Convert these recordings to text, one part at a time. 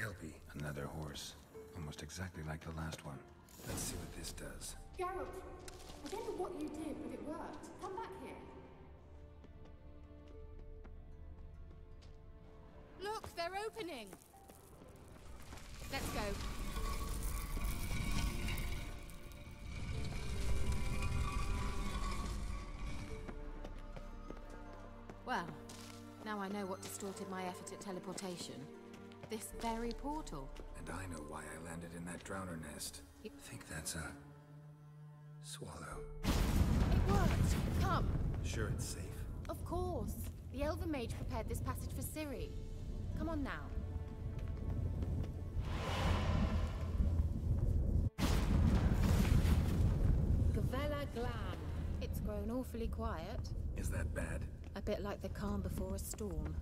Kelpie, another horse. Almost exactly like the last one. Let's see what this does. Geralt, I don't know what you did, but it worked. Come back here. Look, they're opening! Let's go. Well, now I know what distorted my effort at teleportation. This very portal. And I know why I landed in that drowner nest. I think that's a... swallow. It worked! Come! Sure it's safe? Of course. The Elven Mage prepared this passage for Ciri. Come on now. Gavella Glam. It's grown awfully quiet. Is that bad? A bit like the calm before a storm.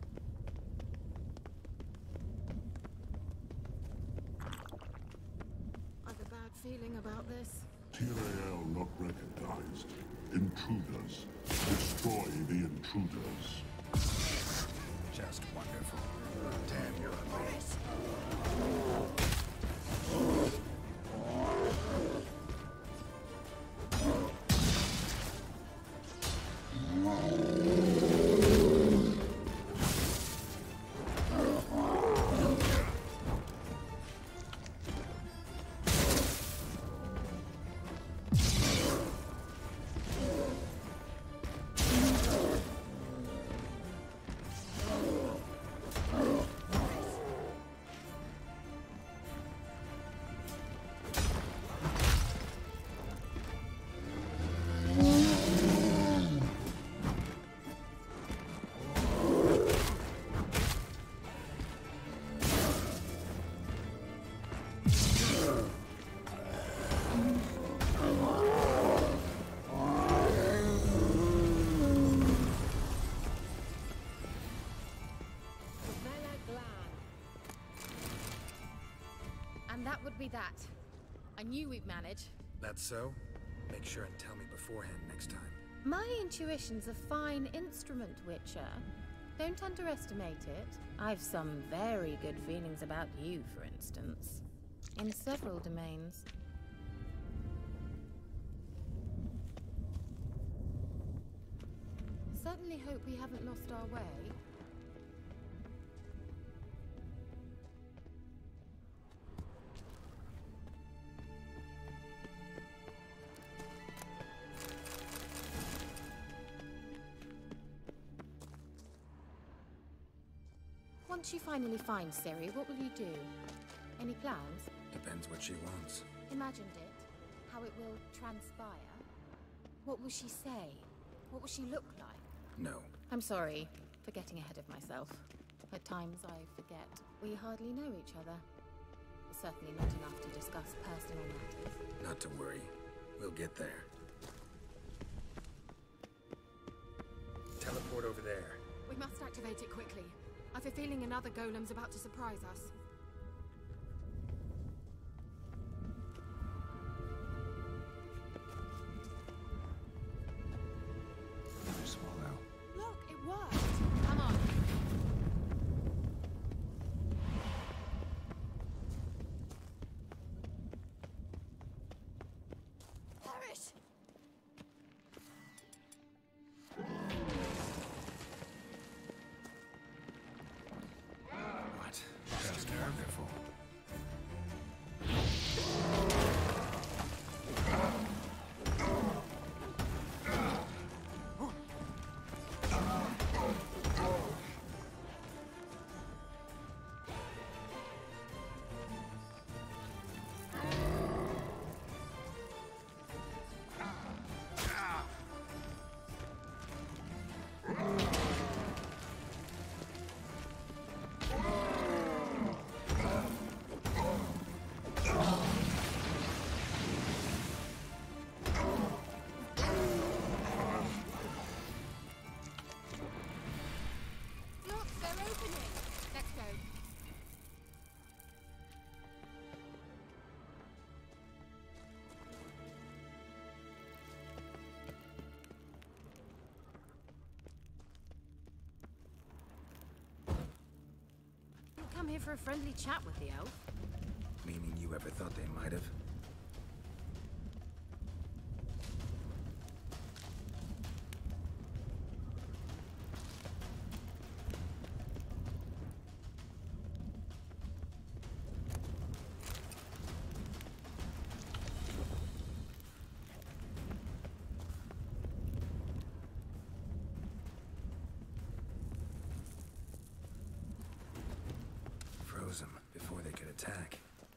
I've a bad feeling about this. Tyrael not recognized. Intruders. Destroy the intruders. Just wonderful. Damn, you're a race. And that would be that. I knew we'd manage. That's so? Make sure and tell me beforehand next time. My intuition's a fine instrument, Witcher. Don't underestimate it. I've some very good feelings about you, for instance. In several domains. Certainly hope we haven't lost our way. Once you finally find Ciri, what will you do? Any plans? Depends what she wants. Imagined it. How it will transpire. What will she say? What will she look like? No. I'm sorry for getting ahead of myself. At times I forget we hardly know each other. Certainly not enough to discuss personal matters. Not to worry. We'll get there. Teleport over there. We must activate it quickly. I've a feeling another golem's about to surprise us. Another swallow. Look, it worked! Come on. Perish! What? Just wonderful. come here for a friendly chat with the elf. Meaning you ever thought they might have? Froze them before they could attack.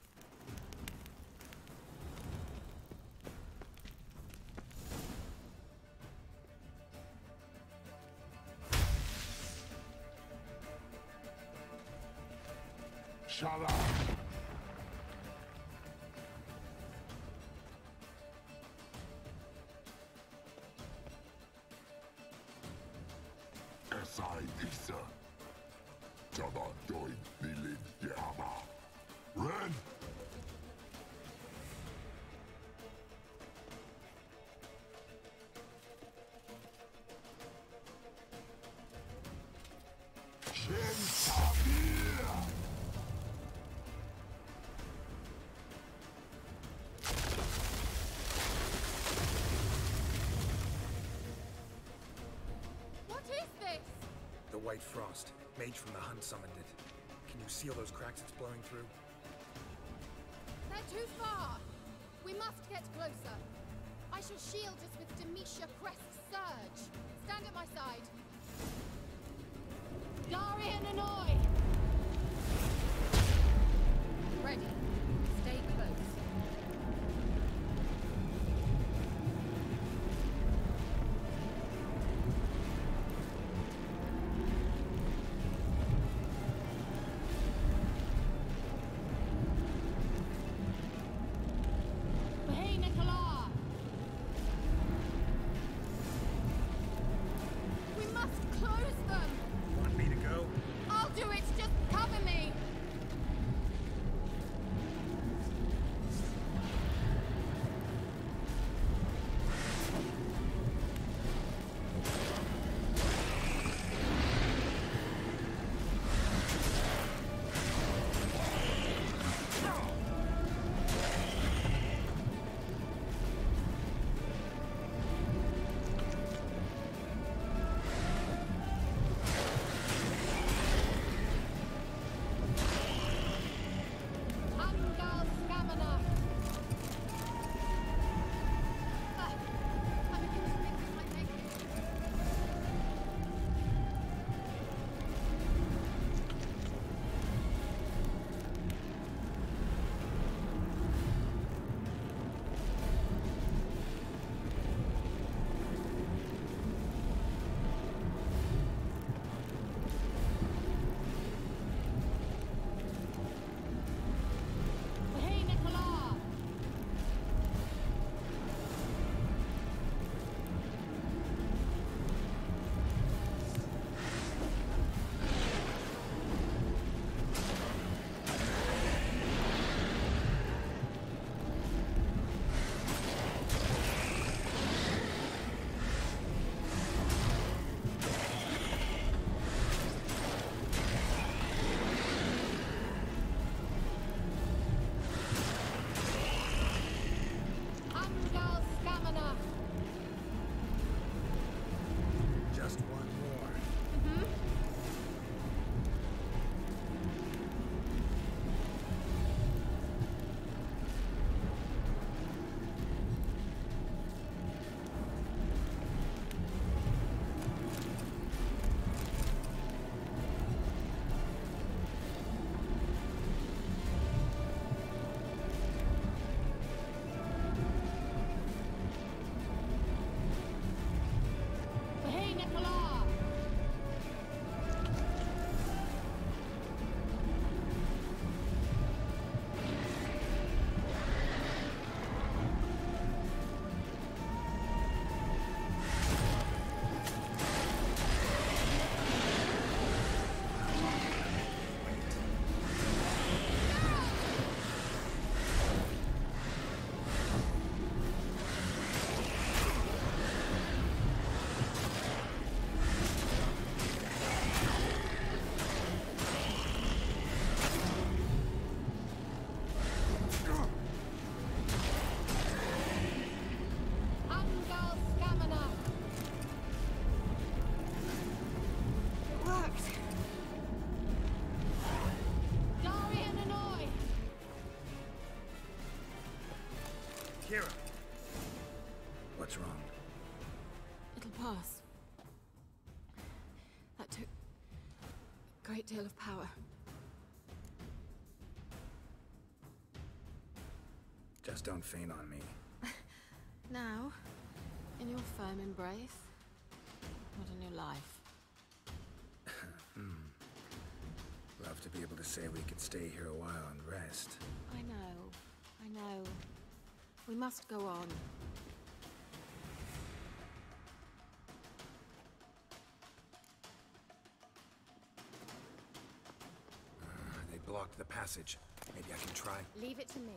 Shut up! SI Isa. Jabba join Bilin Yama. Ren! Shin Samir! What is this? The White Frost. Mage from the Hunt summoned it. Can you seal those cracks it's blowing through? They're too far. We must get closer. I shall shield us with Demetia Crest's surge. Stand at my side. Darian Annoy! Ready. Stay close. Hey, Nicola! We must close them! Want me to go? I'll do it, Kira! What's wrong? It'll pass. That took a great deal of power. Just don't faint on me. Now, in your firm embrace, what a new life. Love to be able to say we could stay here a while and rest. I know. We must go on. They blocked the passage. Maybe I can try. Leave it to me.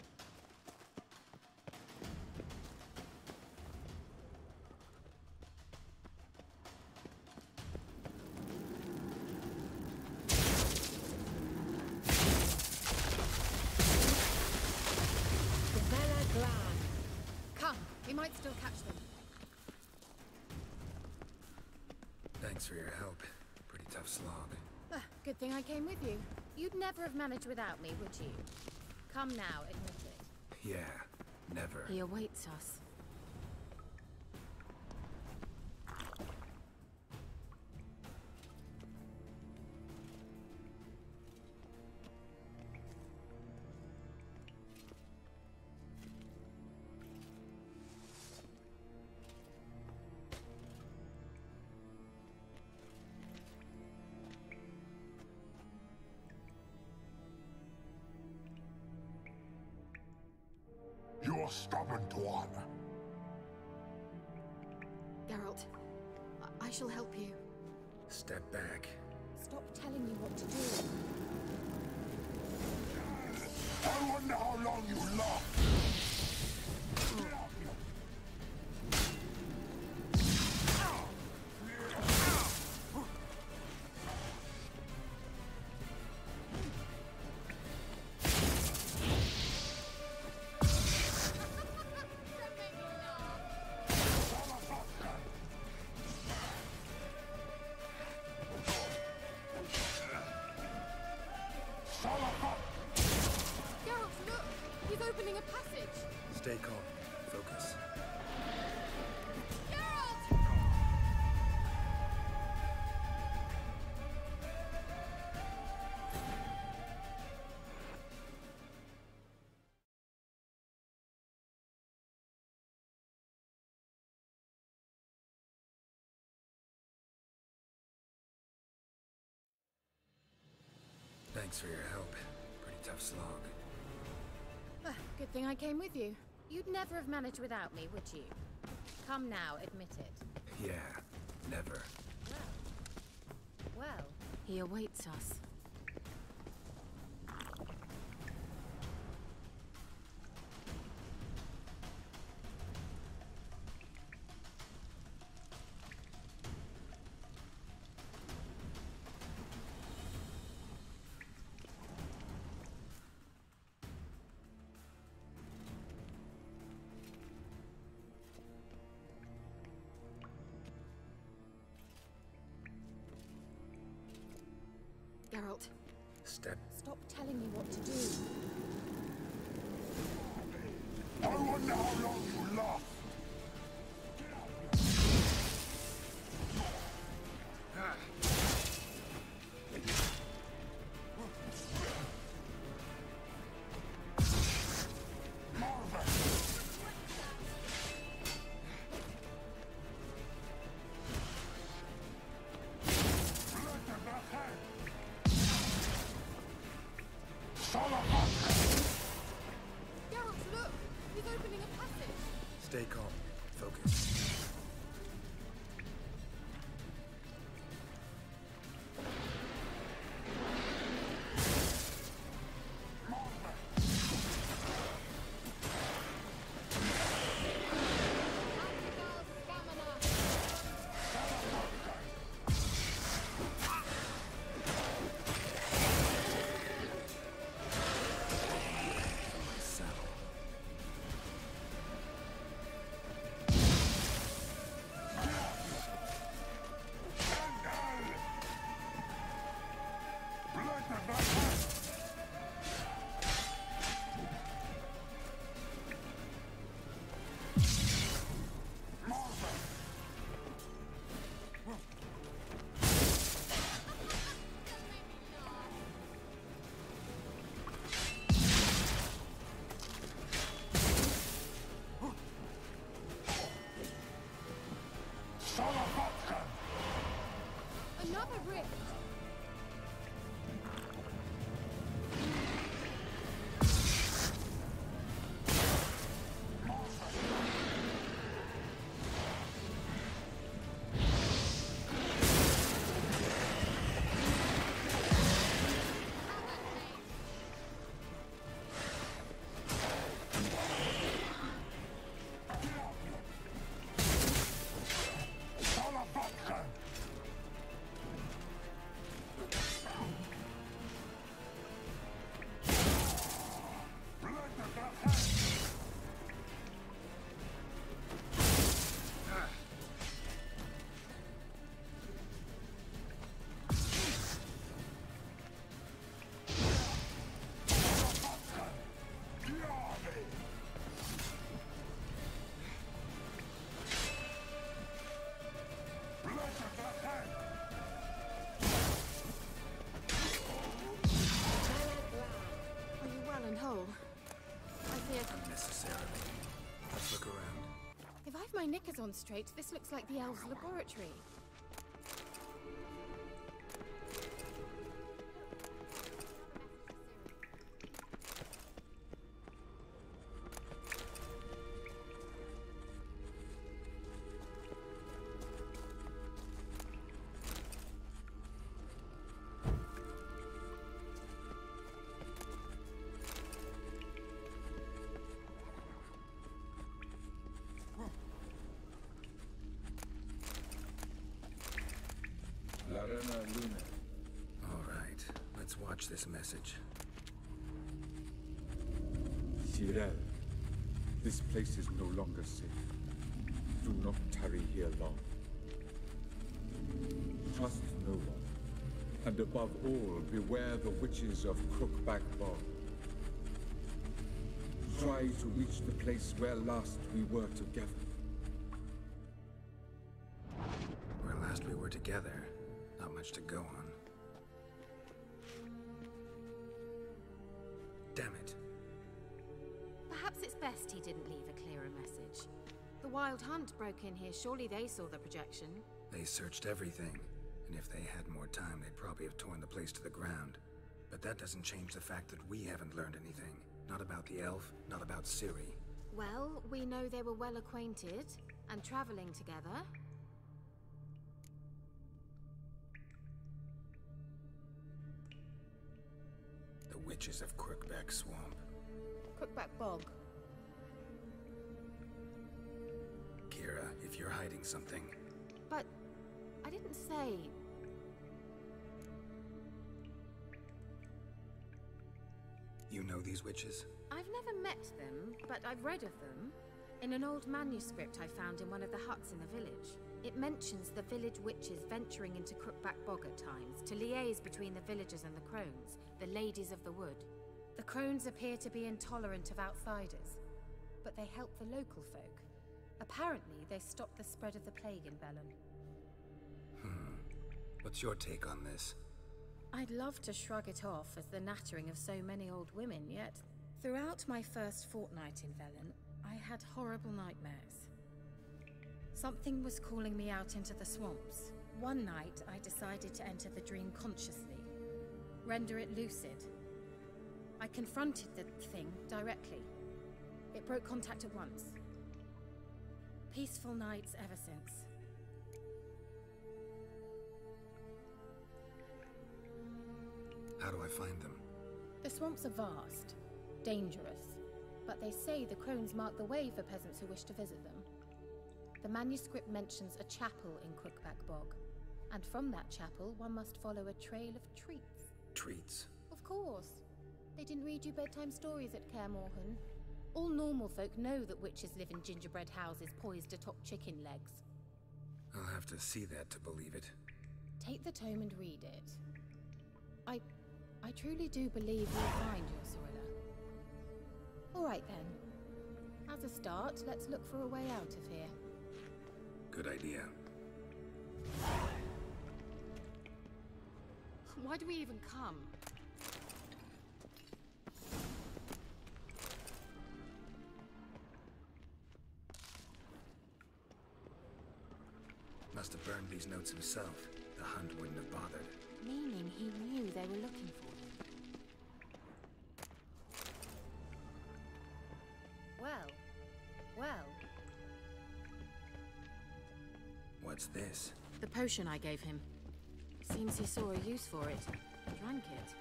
Come, we might still catch them. Thanks for your help. Pretty tough slog. Good thing I came with you. You'd never have managed without me, would you? Come now, admit it. Yeah, never. He awaits us. You're stubborn, Tuan. Geralt, I shall help you. Step back. Stop telling me what to do. I wonder how long you last. Geralt, look! He's opening a passage! Stay calm. Focus. Geralt! Thanks for your help. Pretty tough slog. Good thing I came with you. You'd never have managed without me, would you? Come now, admit it. Yeah, never. Well, He awaits us. Geralt, Step. stop telling me what to do. I wonder how long you last. Geralt, look! He's opening a passage! Stay calm. Focus. Saddle. and whole. I fear... Unnecessarily. Let's look around. If I've my knickers on straight, this looks like the elves' laboratory. Larena Luna. All right, let's watch this message. Tyrell, this place is no longer safe. Do not tarry here long. Trust no one. And above all, beware the witches of Crookback Bog. Try to reach the place where last we were together. Where last we were together, not much to go on. Damn it. Perhaps it's best he didn't leave a clearer message. The Wild Hunt broke in here. Surely they saw the projection. They searched everything, and if they had more time, they'd probably have torn the place to the ground. But that doesn't change the fact that we haven't learned anything. Not about the elf, not about Ciri. Well, we know they were well acquainted and traveling together. The witches of Crookback Swamp. Crookback Bog. Kira, if you're hiding something... But I didn't say... You know these witches? I've never met them, but I've read of them. In an old manuscript I found in one of the huts in the village. It mentions the village witches venturing into Crookback Bog at times to liaise between the villagers and the crones, the ladies of the wood. The crones appear to be intolerant of outsiders, but they help the local folk. Apparently, they stopped the spread of the plague in Velen. What's your take on this? I'd love to shrug it off as the nattering of so many old women, yet throughout my first fortnight in Velen, I had horrible nightmares. Something was calling me out into the swamps. One night, I decided to enter the dream consciously, render it lucid. I confronted the thing directly. It broke contact at once. Peaceful nights ever since. How do I find them? The swamps are vast, dangerous, but they say the crones mark the way for peasants who wish to visit them. The manuscript mentions a chapel in Crookback Bog, and from that chapel one must follow a trail of treats. Treats? Of course. They didn't read you bedtime stories at Kaer Morhen. All normal folk know that witches live in gingerbread houses poised atop chicken legs. I'll have to see that to believe it. Take the tome and read it. I truly do believe you'll find your Sorilla. All right then. As a start, let's look for a way out of here. Good idea. Why do we even come? Must have burned these notes himself. The Hunt wouldn't have bothered. Meaning he knew they were looking for him. Well. What's this? The potion I gave him. Seems he saw a use for it. Drank it.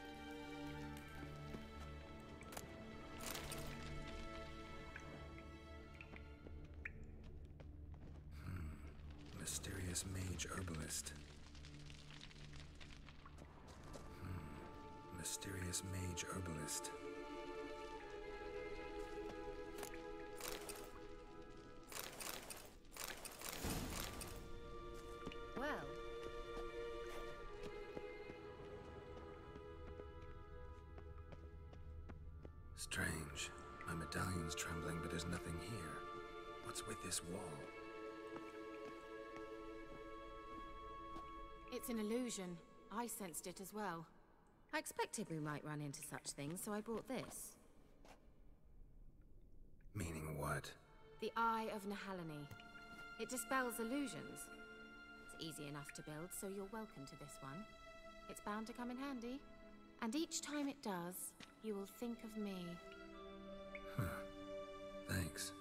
Mysterious mage herbalist. Mysterious mage herbalist. Well. Strange. My medallion's trembling, but there's nothing here. What's with this wall? It's an illusion. I sensed it as well. I expected we might run into such things, so I brought this. What? The Eye of Nehaleni. It dispels illusions. It's easy enough to build, so you're welcome to this one. It's bound to come in handy. And each time it does, you will think of me. Huh. Thanks.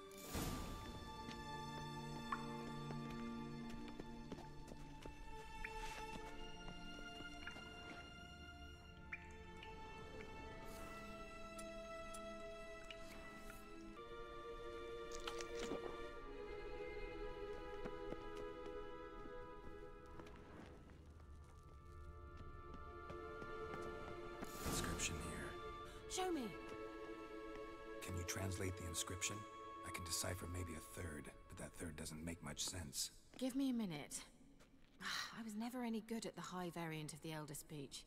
Inscription here. Show me! Can you translate the inscription? I can decipher maybe a third, but that third doesn't make much sense. Give me a minute. I was never any good at the high variant of the Elder Speech.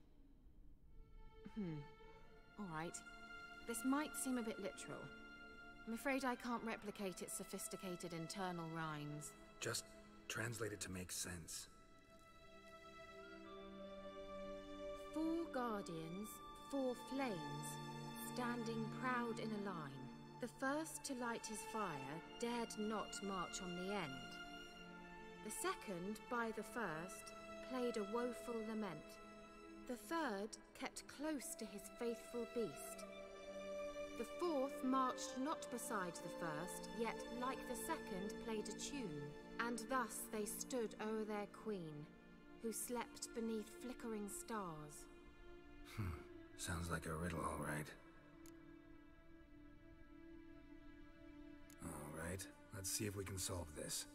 Alright. This might seem a bit literal. I'm afraid I can't replicate its sophisticated internal rhymes. Just translate it to make sense. 4 guardians, 4 flames, standing proud in a line. The first to light his fire dared not march on the end. The second, by the first, played a woeful lament. The third kept close to his faithful beast. The fourth marched not beside the first, yet like the second played a tune. And thus they stood o'er their queen, who slept beneath flickering stars. Sounds like a riddle, all right. All right, let's see if we can solve this.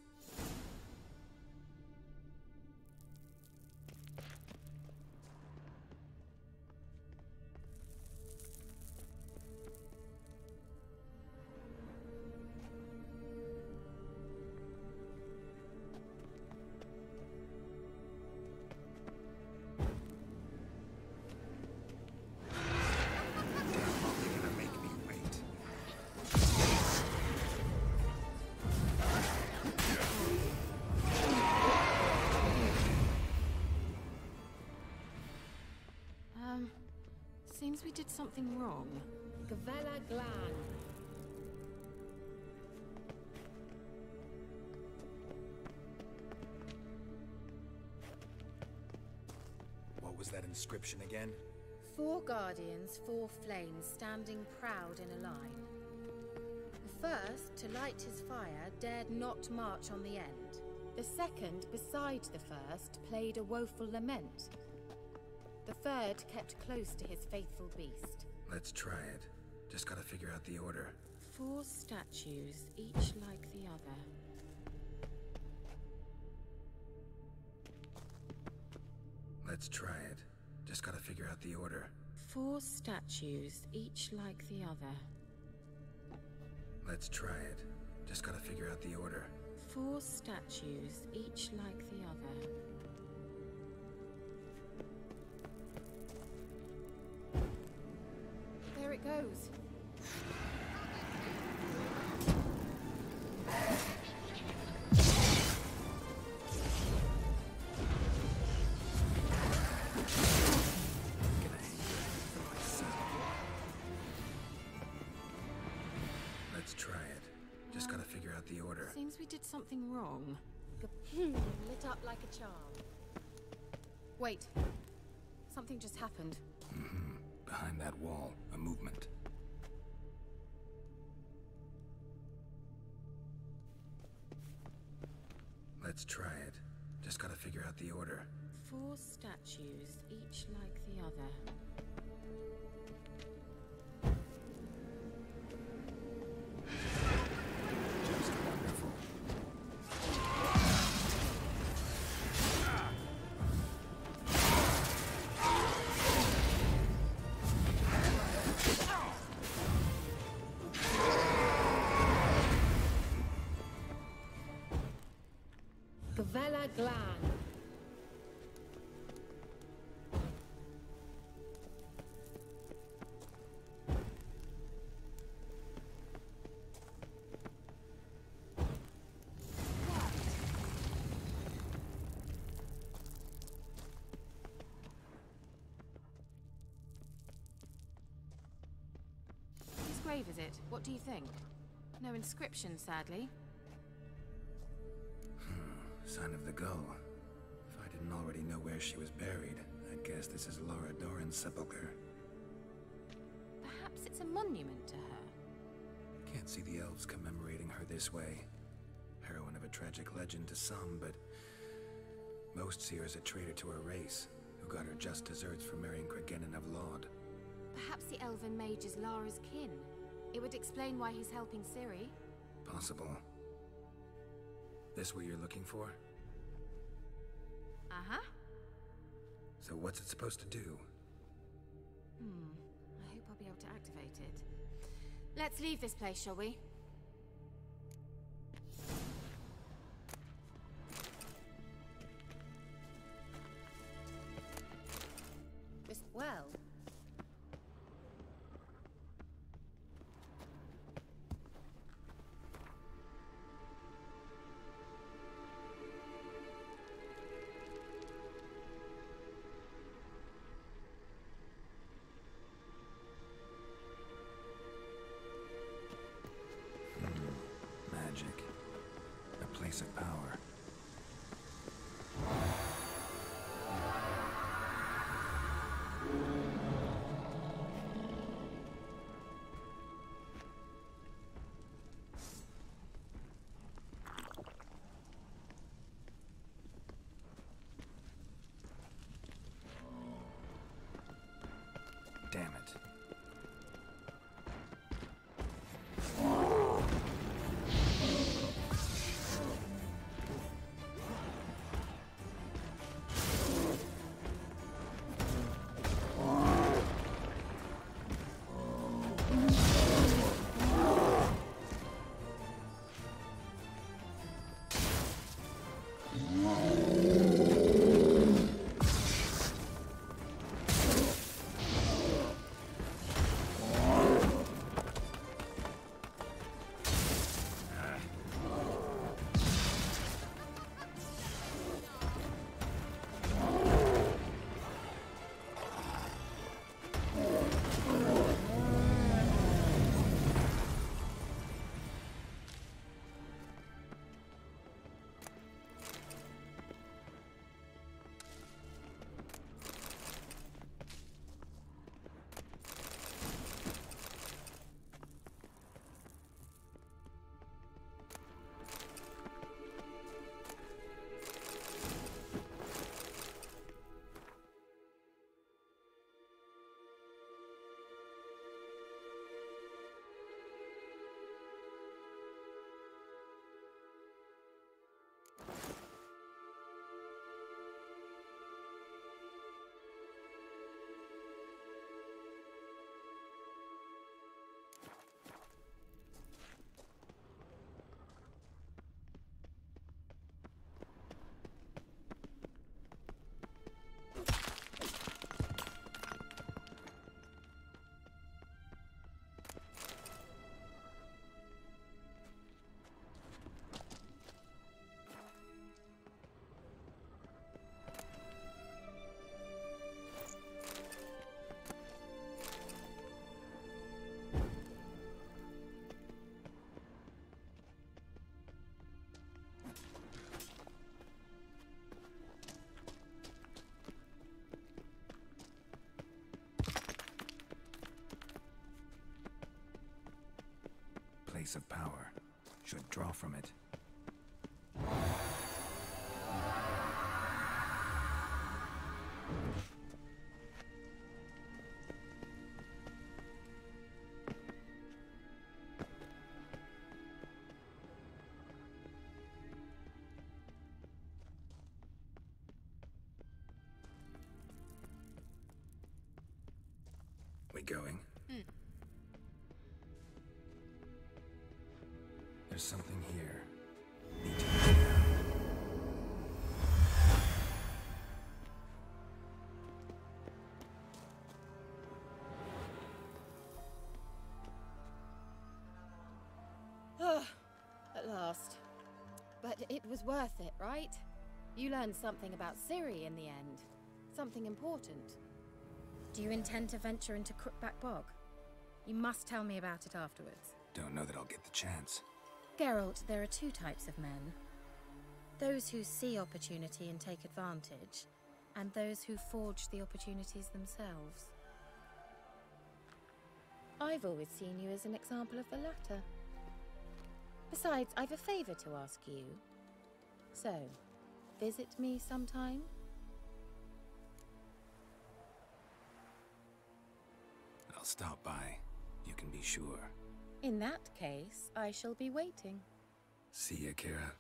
Seems we did something wrong. Gavella Glan. What was that inscription again? 4 guardians, 4 flames, standing proud in a line. The first, to light his fire, dared not march on the end. The second, beside the first, played a woeful lament. The third kept close to his faithful beast. Let's try it. Just gotta figure out the order. 4 statues, each like the other. Let's try it. Just gotta figure out the order. 4 statues, each like the other. Let's try it. Just gotta figure out the order. 4 statues, each like the other. There it goes. Let's try it. Just gotta figure out the order. Seems we did something wrong. Lit up like a charm. Wait. Something just happened. Behind that wall, a movement. Let's try it. Just gotta figure out the order. 4 statues, each like the other. Just wonderful. Gavella Glan. Whose grave is it? What do you think? No inscription, sadly. Sign of the gull. If I didn't already know where she was buried, I'd guess this is Lara Dorren's sepulcher. Perhaps it's a monument to her. Can't see the elves commemorating her this way. Heroine of a tragic legend to some, but most see her as a traitor to her race, who got her just desserts for marrying Cregennan of Laud. Perhaps the elven mage is Lara's kin. It would explain why he's helping Ciri. Possible. This what you're looking for? Uh-huh. So what's it supposed to do? I hope I'll be able to activate it. Let's leave this place, shall we? Well. Magic. A place of power. Damn it. Place of power. Should draw from it. We going? There's something here. Need to check it out. At last. But it was worth it, right? You learned something about Ciri in the end. Something important. Do you intend to venture into Crookback Bog? You must tell me about it afterwards. Don't know that I'll get the chance. Geralt, there are two types of men. Those who see opportunity and take advantage, and those who forge the opportunities themselves. I've always seen you as an example of the latter. Besides, I've a favor to ask you. So, visit me sometime? I'll stop by. You can be sure. In that case, I shall be waiting. See ya, Kira.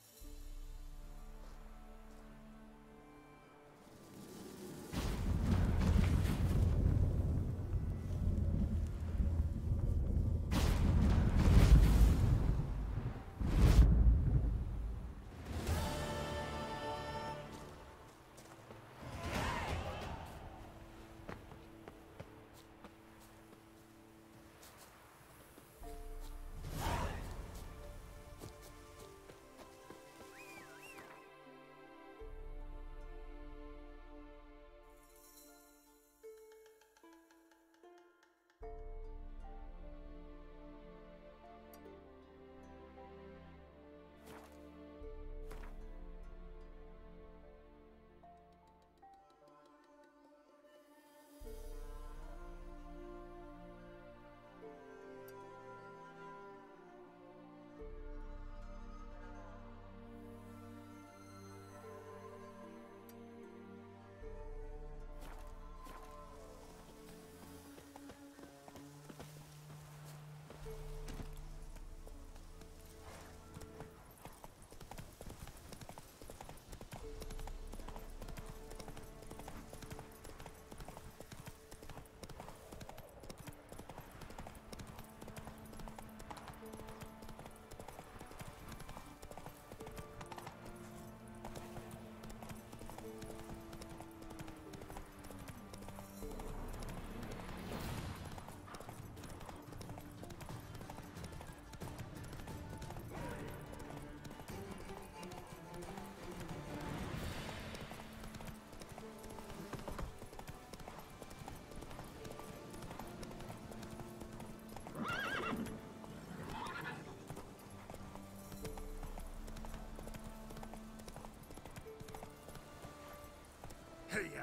Hey-ya!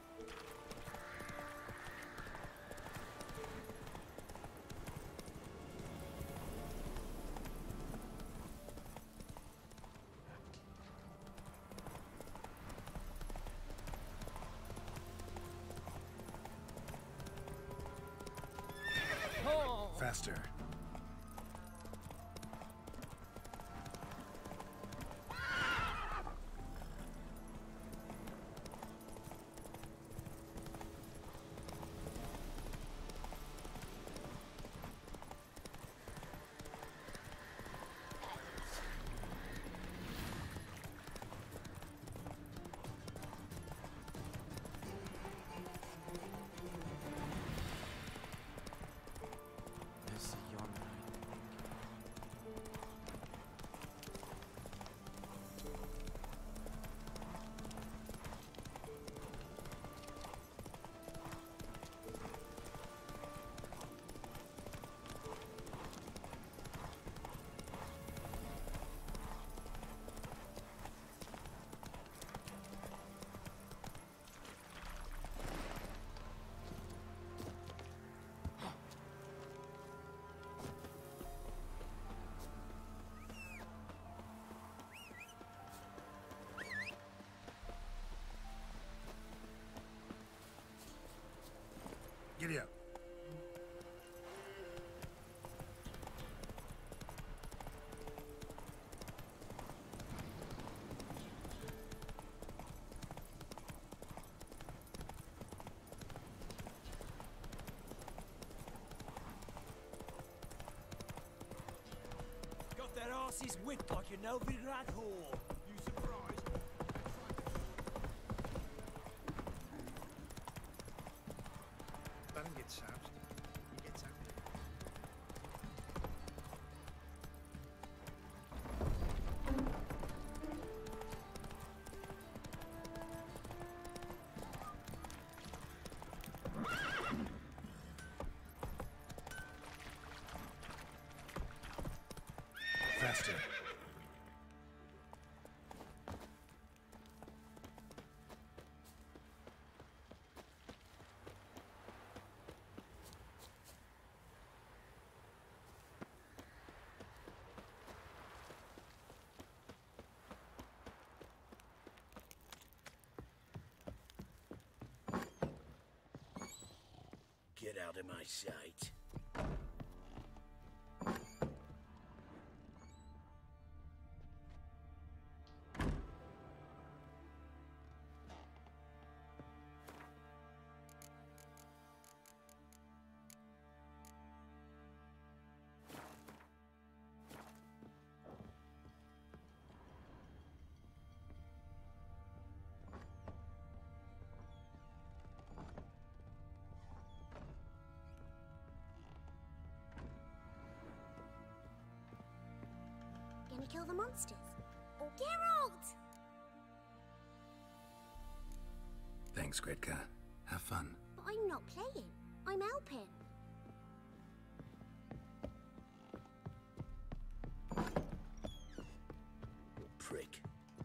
Faster. Giddy up. Got their asses whipped like a Novigrad whore. You surprised? Let him get soused. He gets out. faster. Get out of my sight. Gonna kill the monsters? Oh, Geralt! Thanks, Gretka. Have fun. But I'm not playing. I'm helping. Prick.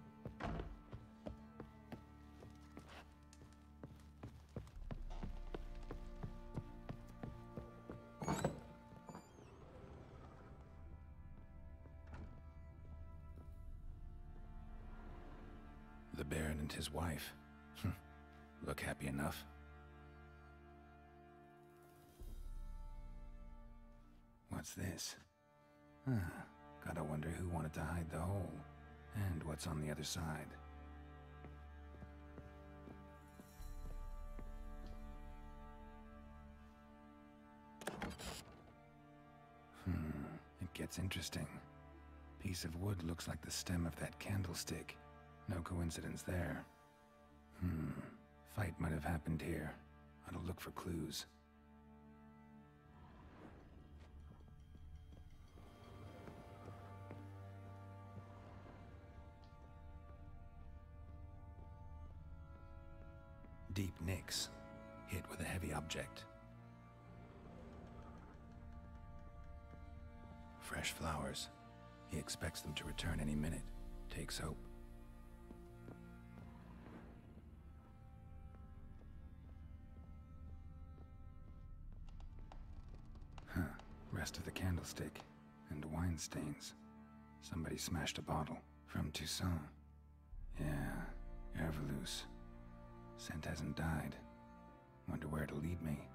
The Baron and his wife. Look happy enough. What's this? Gotta wonder who wanted to hide the hole, and what's on the other side. It gets interesting. Piece of wood looks like the stem of that candlestick. No coincidence there. Fight might have happened here. I'll look for clues. Deep nicks, hit with a heavy object. Fresh flowers. He expects them to return any minute. Takes hope. Rest of the candlestick, and wine stains. Somebody smashed a bottle. From Toussaint. Yeah, Ervelus. Scent hasn't died. Wonder where it'll lead me.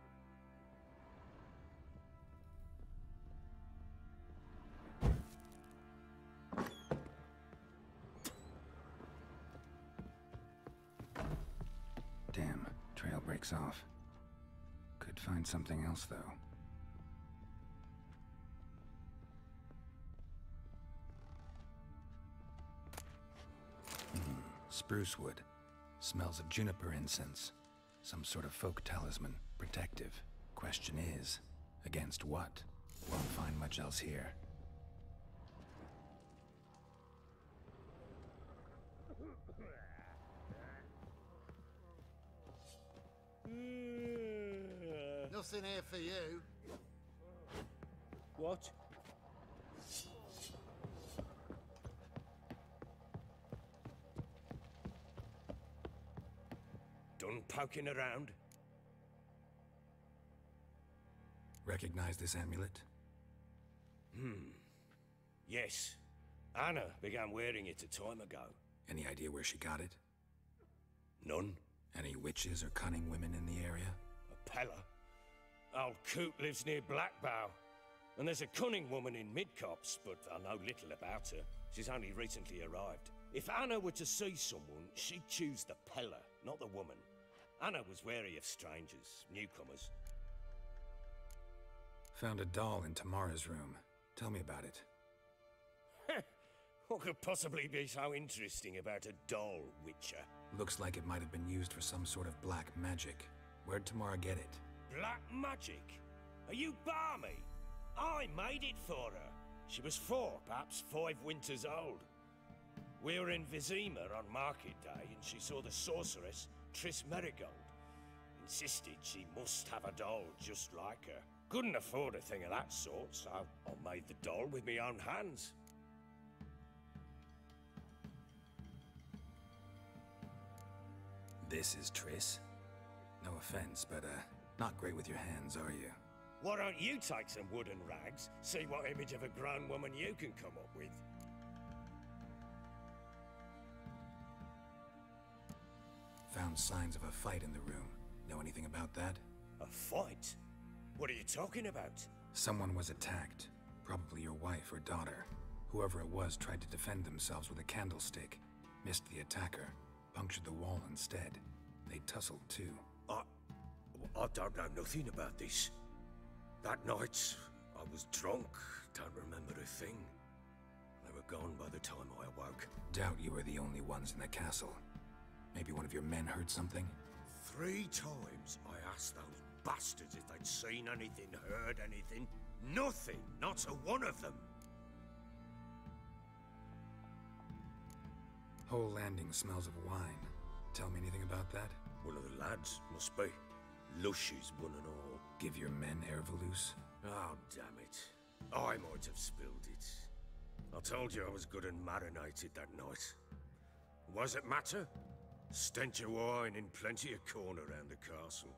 Damn, trail breaks off. Could find something else, though. Spruce wood. Smells of juniper incense. Some sort of folk talisman. Protective. Question is, against what? Won't find much else here. Nothing here for you. What? Done poking around? Recognize this amulet? Yes. Anna began wearing it a time ago. Any idea where she got it? None. Any witches or cunning women in the area? A Pella. Old Coot lives near Blackbow. And there's a cunning woman in Midcopse, but I know little about her. She's only recently arrived. If Anna were to see someone, she'd choose the Pella, not the woman. Anna was wary of strangers, newcomers. Found a doll in Tamara's room. Tell me about it. What could possibly be so interesting about a doll, Witcher? Looks like it might have been used for some sort of black magic. Where'd Tamara get it? Black magic? Are you balmy? I made it for her. She was 4, perhaps 5 winters old. We were in Vizima on market day, and she saw the sorceress, Triss Merigold. Insisted she must have a doll just like her. Couldn't afford a thing of that sort, so I made the doll with my own hands. This is Triss? No offense, but, not great with your hands, are you? Why don't you take some wooden rags, see what image of a grown woman you can come up with? Found signs of a fight in the room. Know anything about that? A fight? What are you talking about? Someone was attacked. Probably your wife or daughter. Whoever it was tried to defend themselves with a candlestick. Missed the attacker. Punctured the wall instead. They tussled too. I don't know nothing about this. That night, I was drunk. Don't remember a thing. They were gone by the time I awoke. Doubt you were the only ones in the castle. Maybe one of your men heard something? 3 times I asked those bastards if they'd seen anything, heard anything. Nothing! Not a one of them! Whole landing smells of wine. Tell me anything about that? One of the lads, must be. Lushes, one and all. Give your men Ervelus? Oh, damn it. I might have spilled it. I told you I was good and marinated that night. What does it matter? Stench of wine in plenty of corn around the castle.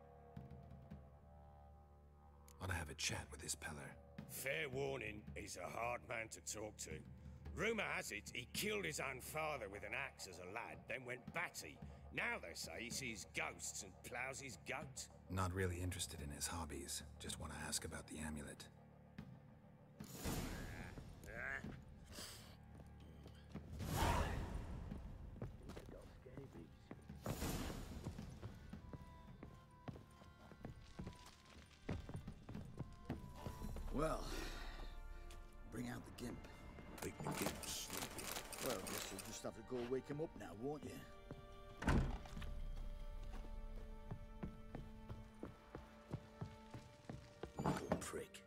Ought to have a chat with this Peller. Fair warning, he's a hard man to talk to. Rumour has it he killed his own father with an axe as a lad, then went batty. Now they say he sees ghosts and ploughs his goat. Not really interested in his hobbies. Just want to ask about the amulet. Well, bring out the gimp. Think the gimp's sleeping. Well, I guess you'll just have to go wake him up now, won't you? Little prick.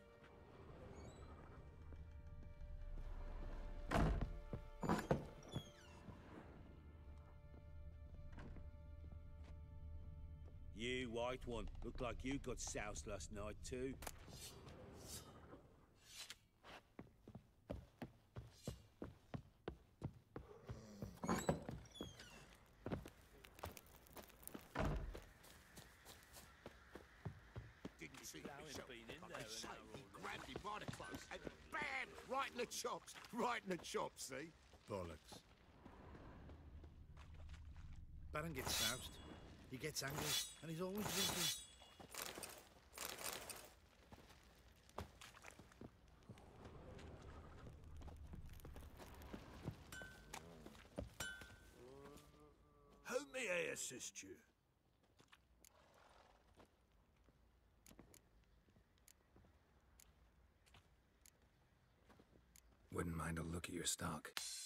You, white one. Look like you got soused last night, too. Didn't see myself. I say, he grabbed him by the clothes and bam! Right in the chops. Right in the chops, see? Bollocks. Baron gets soused. He gets angry, and he's always drinking. How may I assist you? Wouldn't mind a look at your stock.